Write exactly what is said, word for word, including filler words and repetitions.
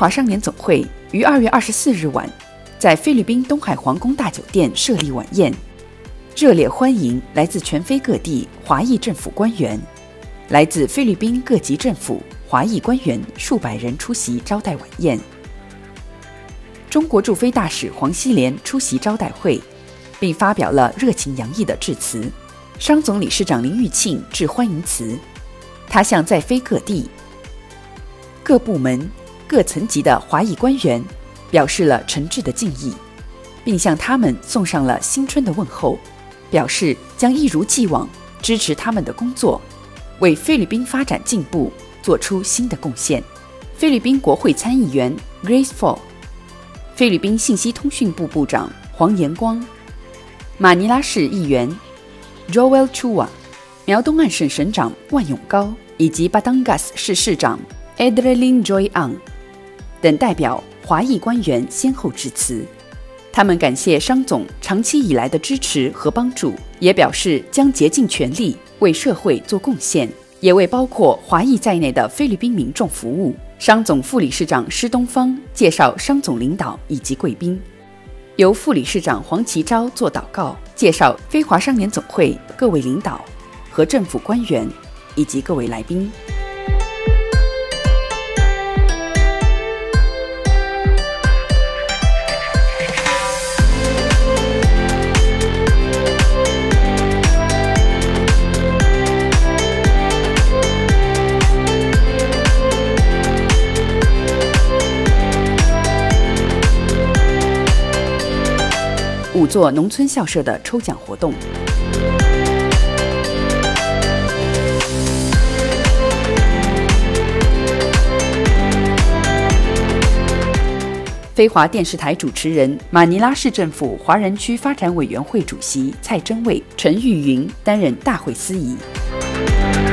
华商联总会于二月二十四日晚在菲律宾东海皇宫大酒店设立晚宴，热烈欢迎来自全非各地华裔政府官员、来自菲律宾各级政府华裔官员数百人出席招待晚宴。中国驻菲大使黄希濂出席招待会，并发表了热情洋溢的致辞。商总理事长林玉庆致欢迎词，他向在菲各地各部门、各层级的华裔官员表示了诚挚的敬意，并向他们送上了新春的问候，表示将一如既往支持他们的工作，为菲律宾发展进步做出新的贡献。菲律宾国会参议员 Grace Fo， 菲律宾信息通讯部部长黄延光，马尼拉市议员 Joel Chua， 苗东岸省省长万永高以及 Batangas 市市长 Edralyn Joy-ang 等代表华裔官员先后致辞。他们感谢商总长期以来的支持和帮助，也表示将竭尽全力为社会做贡献，也为包括华裔在内的菲律宾民众服务。商总副理事长施东方介绍商总领导以及贵宾，由副理事长黄其昭做祷告，介绍非华商联总会各位领导和政府官员以及各位来宾。五座农村校舍的抽奖活动。非华电视台主持人、马尼拉市政府华人区发展委员会主席蔡珍蔚、陈玉云担任大会司仪。